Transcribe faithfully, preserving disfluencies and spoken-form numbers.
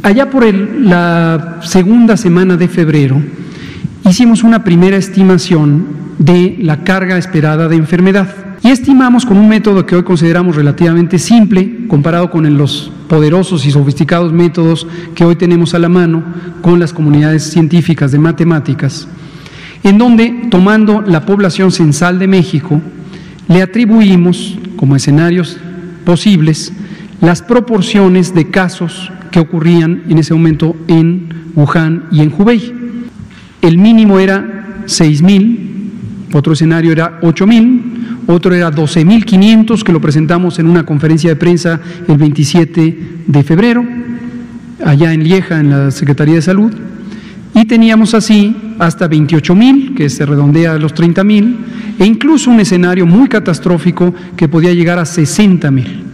Allá por el, la segunda semana de febrero, hicimos una primera estimación de la carga esperada de enfermedad y estimamos con un método que hoy consideramos relativamente simple, comparado con los poderosos y sofisticados métodos que hoy tenemos a la mano con las comunidades científicas de matemáticas, en donde, tomando la población censal de México, le atribuimos como escenarios posibles las proporciones de casos que ocurrían en ese momento en Wuhan y en Hubei. El mínimo era seis mil, otro escenario era ocho mil, otro era doce mil quinientos, que lo presentamos en una conferencia de prensa el veintisiete de febrero, allá en Lieja, en la Secretaría de Salud, y teníamos así hasta veintiocho mil, que se redondea a los treinta mil, e incluso un escenario muy catastrófico que podía llegar a sesenta mil.